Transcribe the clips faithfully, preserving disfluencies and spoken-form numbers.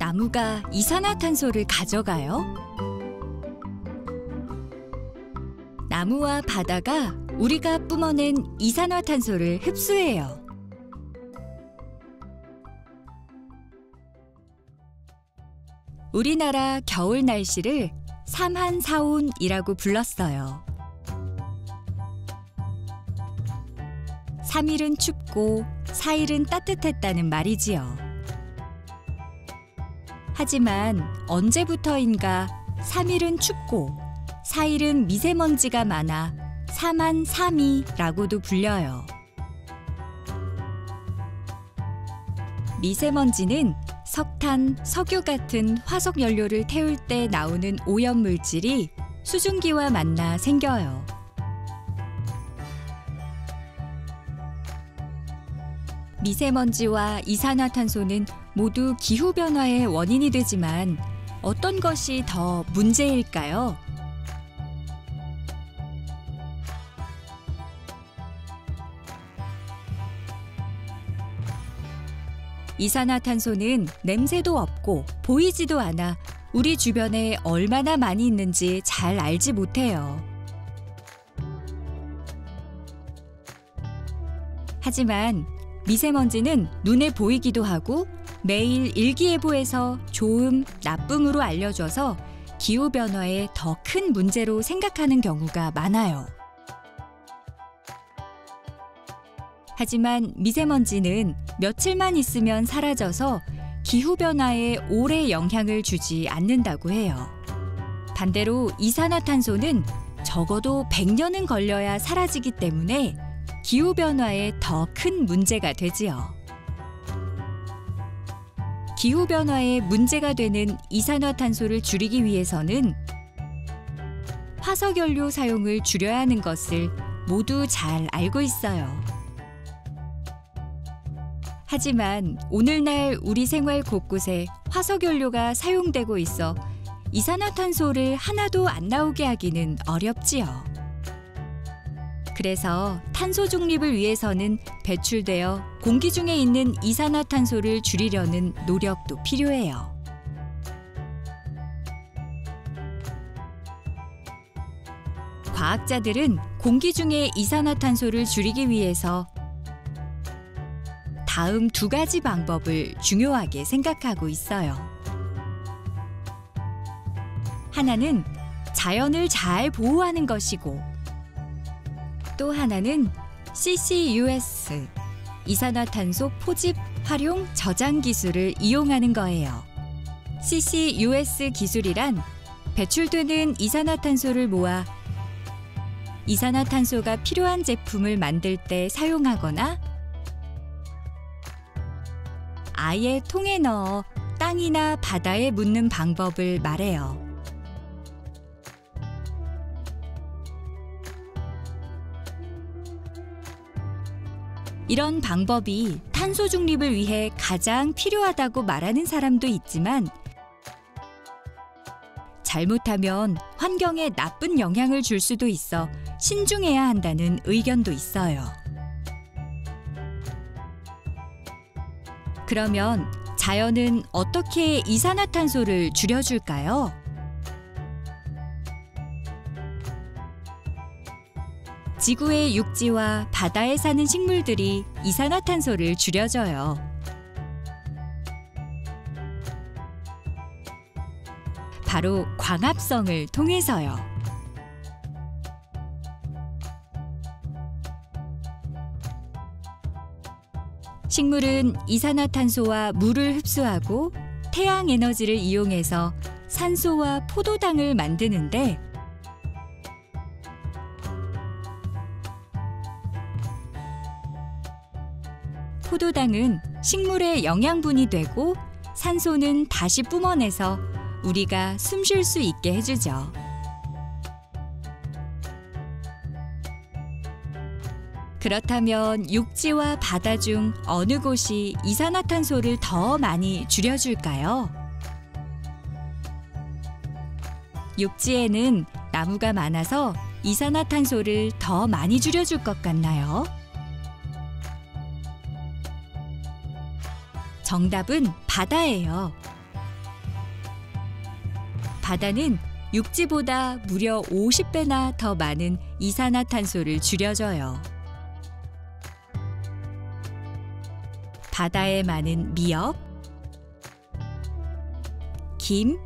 나무가 이산화탄소를 가져가요? 나무와 바다가 우리가 뿜어낸 이산화탄소를 흡수해요. 우리나라 겨울 날씨를 삼한사온이라고 불렀어요. 삼 일은 춥고 사 일은 따뜻했다는 말이지요. 하지만 언제부터인가 삼 일은 춥고 사 일은 미세먼지가 많아 삼한삼이라고도 불려요. 미세먼지는 석탄, 석유 같은 화석 연료를 태울 때 나오는 오염물질이 수증기와 만나 생겨요. 미세먼지와 이산화탄소는 모두 기후변화의 원인이 되지만 어떤 것이 더 문제일까요? 이산화탄소는 냄새도 없고 보이지도 않아 우리 주변에 얼마나 많이 있는지 잘 알지 못해요. 하지만 미세먼지는 눈에 보이기도 하고 매일 일기예보에서 좋음, 나쁨으로 알려줘서 기후변화의 더 큰 문제로 생각하는 경우가 많아요. 하지만 미세먼지는 며칠만 있으면 사라져서 기후변화에 오래 영향을 주지 않는다고 해요. 반대로 이산화탄소는 적어도 백 년은 걸려야 사라지기 때문에 기후변화에 더 큰 문제가 되지요. 기후변화에 문제가 되는 이산화탄소를 줄이기 위해서는 화석연료 사용을 줄여야 하는 것을 모두 잘 알고 있어요. 하지만 오늘날 우리 생활 곳곳에 화석연료가 사용되고 있어 이산화탄소를 하나도 안 나오게 하기는 어렵지요. 그래서 탄소 중립을 위해서는 배출되어 공기 중에 있는 이산화탄소를 줄이려는 노력도 필요해요. 과학자들은 공기 중에 이산화탄소를 줄이기 위해서 다음 두 가지 방법을 중요하게 생각하고 있어요. 하나는 자연을 잘 보호하는 것이고, 또 하나는 씨씨유에스, 이산화탄소 포집, 활용, 저장 기술을 이용하는 거예요. 씨씨유에스 기술이란 배출되는 이산화탄소를 모아 이산화탄소가 필요한 제품을 만들 때 사용하거나 아예 통에 넣어 땅이나 바다에 묻는 방법을 말해요. 이런 방법이 탄소 중립을 위해 가장 필요하다고 말하는 사람도 있지만 잘못하면 환경에 나쁜 영향을 줄 수도 있어 신중해야 한다는 의견도 있어요. 그러면 자연은 어떻게 이산화탄소를 줄여줄까요? 지구의 육지와 바다에 사는 식물들이 이산화탄소를 줄여줘요. 바로 광합성을 통해서요. 식물은 이산화탄소와 물을 흡수하고 태양 에너지를 이용해서 산소와 포도당을 만드는데 포도당은 식물의 영양분이 되고 산소는 다시 뿜어내서 우리가 숨 쉴 수 있게 해주죠. 그렇다면 육지와 바다 중 어느 곳이 이산화탄소를 더 많이 줄여줄까요? 육지에는 나무가 많아서 이산화탄소를 더 많이 줄여줄 것 같나요? 정답은 바다예요. 바다는 육지보다 무려 오십 배나 더 많은 이산화탄소를 줄여줘요. 바다에 많은 미역, 김,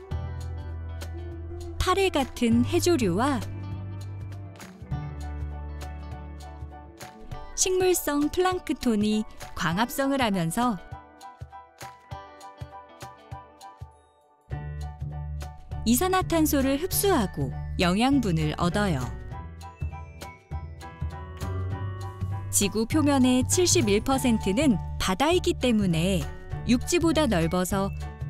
파래 같은 해조류와 식물성 플랑크톤이 광합성을 하면서 이산화탄소를 흡수하고 영양분을 얻어요. 지구 표면의 칠십일 퍼센트는 바다이기 때문에 육지보다 넓어서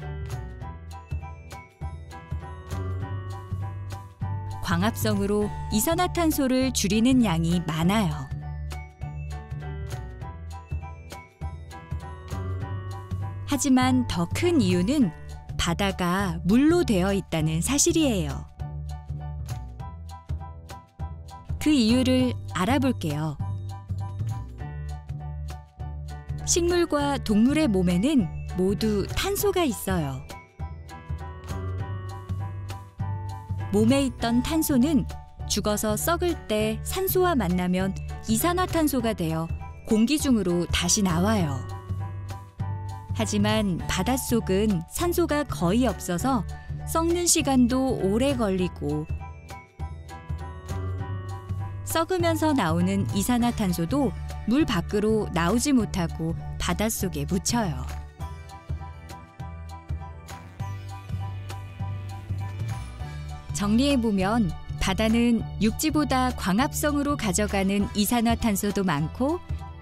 광합성으로 이산화탄소를 줄이는 양이 많아요. 하지만 더 큰 이유는 바다가 물로 되어 있다는 사실이에요. 그 이유를 알아볼게요. 식물과 동물의 몸에는 모두 탄소가 있어요. 몸에 있던 탄소는 죽어서 썩을 때 산소와 만나면 이산화탄소가 되어 공기 중으로 다시 나와요. 하지만 바닷속은 산소가 거의 없어서 썩는 시간도 오래 걸리고 썩으면서 나오는 이산화탄소도 물 밖으로 나오지 못하고 바닷속에 묻혀요. 정리해보면 바다는 육지보다 광합성으로 가져가는 이산화탄소도 많고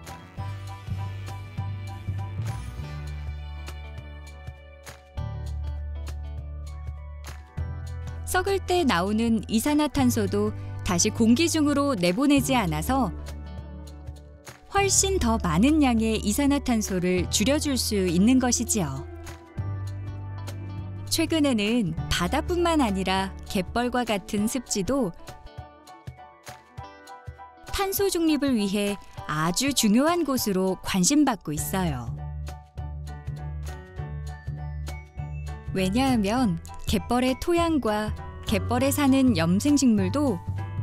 썩을 때 나오는 이산화탄소도 다시 공기 중으로 내보내지 않아서 훨씬 더 많은 양의 이산화탄소를 줄여줄 수 있는 것이지요. 최근에는 바다뿐만 아니라 갯벌과 같은 습지도 탄소 중립을 위해 아주 중요한 곳으로 관심받고 있어요. 왜냐하면 갯벌의 토양과 갯벌에 사는 염생식물도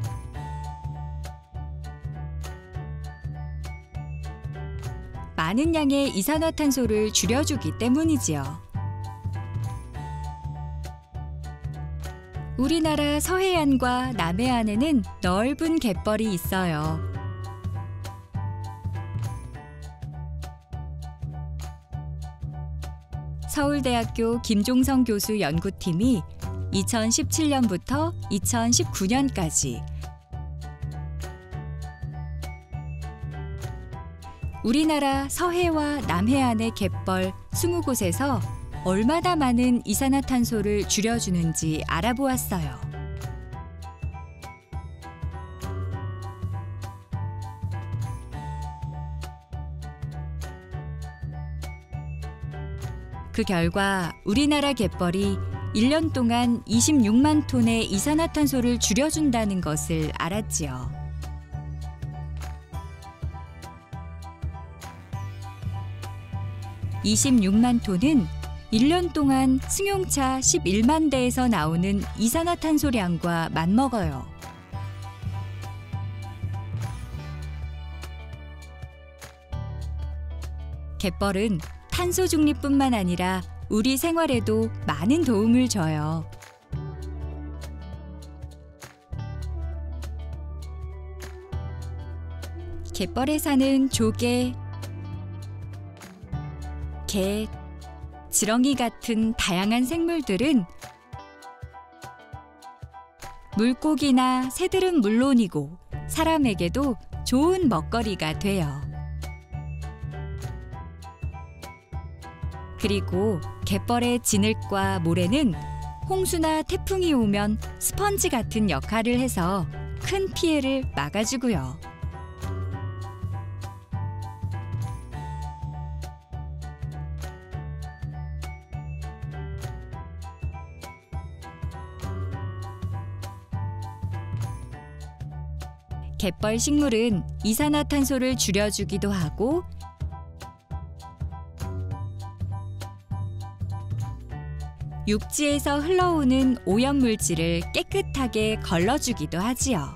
많은 양의 이산화탄소를 줄여주기 때문이지요. 우리나라 서해안과 남해안에는 넓은 갯벌이 있어요. 서울대학교 김종성 교수 연구팀이 이천십칠 년부터 이천십구 년까지 우리나라 서해와 남해안의 갯벌 이십 곳에서 얼마나 많은 이산화탄소를 줄여주는지 알아보았어요. 그 결과 우리나라 갯벌이 일 년 동안 이십육만 톤의 이산화탄소를 줄여준다는 것을 알았지요. 이십육만 톤은 일 년 동안 승용차 십일만 대에서 나오는 이산화탄소량과 맞먹어요. 갯벌은 탄소 중립뿐만 아니라 우리 생활에도 많은 도움을 줘요. 갯벌에 사는 조개, 개, 지렁이 같은 다양한 생물들은 물고기나 새들은 물론이고 사람에게도 좋은 먹거리가 돼요. 그리고 갯벌의 진흙과 모래는 홍수나 태풍이 오면 스펀지 같은 역할을 해서 큰 피해를 막아주고요. 갯벌 식물은 이산화탄소를 줄여주기도 하고 육지에서 흘러오는 오염물질을 깨끗하게 걸러주기도 하지요.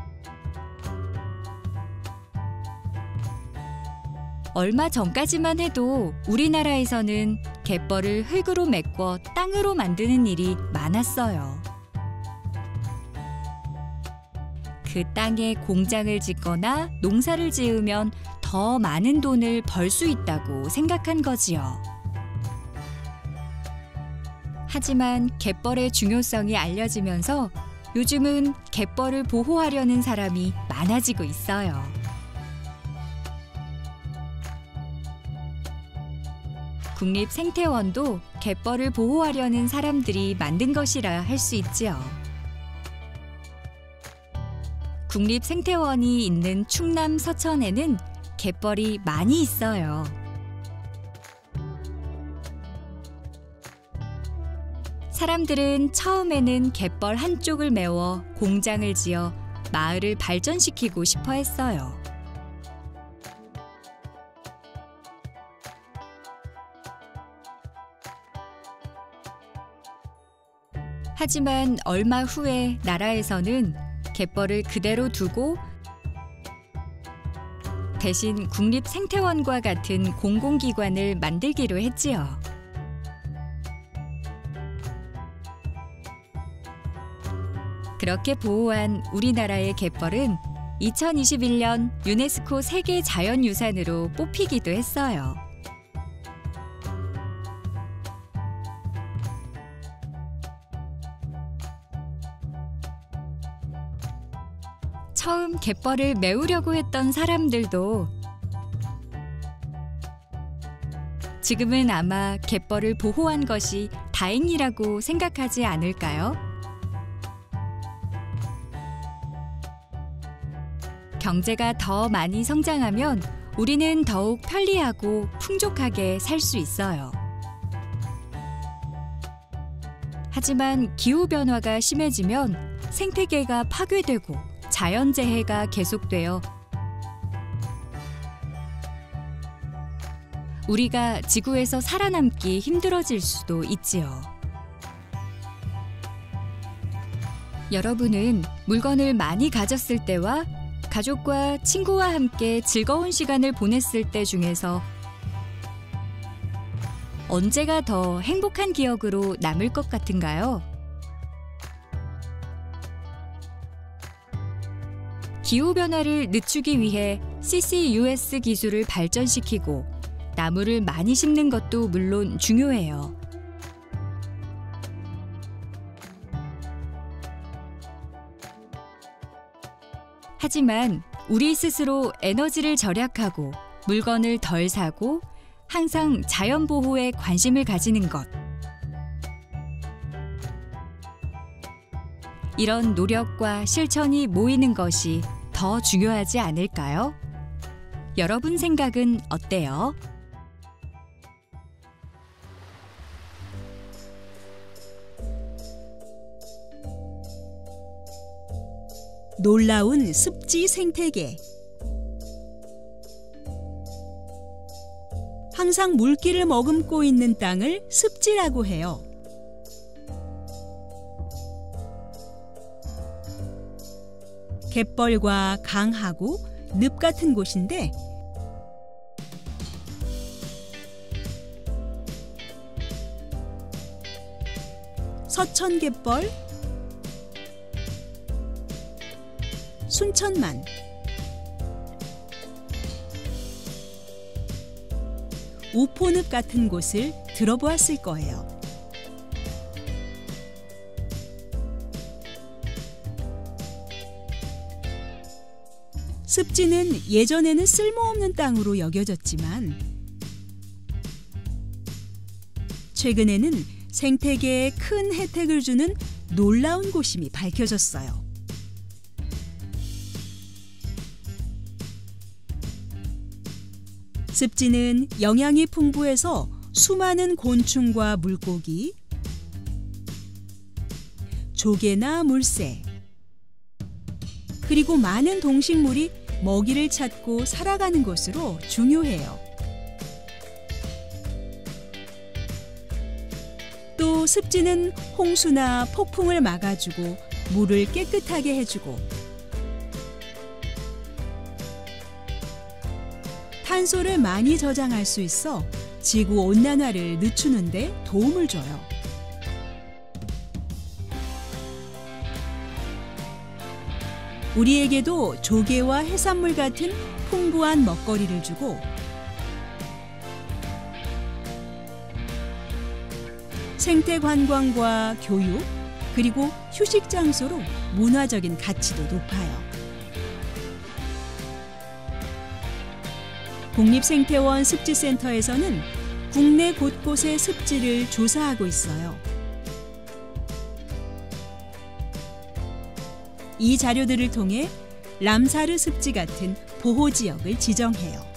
얼마 전까지만 해도 우리나라에서는 갯벌을 흙으로 메꿔 땅으로 만드는 일이 많았어요. 그 땅에 공장을 짓거나 농사를 지으면 더 많은 돈을 벌 수 있다고 생각한 거지요. 하지만 갯벌의 중요성이 알려지면서 요즘은 갯벌을 보호하려는 사람이 많아지고 있어요. 국립생태원도 갯벌을 보호하려는 사람들이 만든 것이라 할 수 있지요. 국립생태원이 있는 충남 서천에는 갯벌이 많이 있어요. 사람들은 처음에는 갯벌 한쪽을 메워 공장을 지어 마을을 발전시키고 싶어 했어요. 하지만 얼마 후에 나라에서는 갯벌을 그대로 두고 대신 국립생태원과 같은 공공기관을 만들기로 했지요. 그렇게 보호한 우리나라의 갯벌은 이천이십일 년 유네스코 세계 자연유산으로 뽑히기도 했어요. 처음 갯벌을 메우려고 했던 사람들도 지금은 아마 갯벌을 보호한 것이 다행이라고 생각하지 않을까요? 경제가 더 많이 성장하면 우리는 더욱 편리하고 풍족하게 살 수 있어요. 하지만 기후변화가 심해지면 생태계가 파괴되고 자연재해가 계속되어 우리가 지구에서 살아남기 힘들어질 수도 있지요. 여러분은 물건을 많이 가졌을 때와 가족과 친구와 함께 즐거운 시간을 보냈을 때 중에서 언제가 더 행복한 기억으로 남을 것 같은가요? 기후변화를 늦추기 위해 씨씨유에스 기술을 발전시키고 나무를 많이 심는 것도 물론 중요해요. 하지만 우리 스스로 에너지를 절약하고 물건을 덜 사고 항상 자연 보호에 관심을 가지는 것. 이런 노력과 실천이 모이는 것이 더 중요하지 않을까요? 여러분 생각은 어때요? 놀라운 습지 생태계. 항상 물기를 머금고 있는 땅을 습지라고 해요. 갯벌과 강하고 늪 같은 곳인데 서천갯벌, 순천만, 우포늪 같은 곳을 들어보았을 거예요. 습지는 예전에는 쓸모없는 땅으로 여겨졌지만 최근에는 생태계에 큰 혜택을 주는 놀라운 곳임이 밝혀졌어요. 습지는 영양이 풍부해서 수많은 곤충과 물고기, 조개나 물새, 그리고 많은 동식물이 먹이를 찾고 살아가는 곳으로 중요해요. 또 습지는 홍수나 폭풍을 막아주고 물을 깨끗하게 해주고 탄소를 많이 저장할 수 있어 지구 온난화를 늦추는 데 도움을 줘요. 우리에게도 조개와 해산물 같은 풍부한 먹거리를 주고 생태 관광과 교육, 그리고 휴식 장소로 문화적인 가치도 높아요. 국립생태원 습지센터에서는 국내 곳곳의 습지를 조사하고 있어요. 이 자료들을 통해 람사르 습지 같은 보호지역을 지정해요.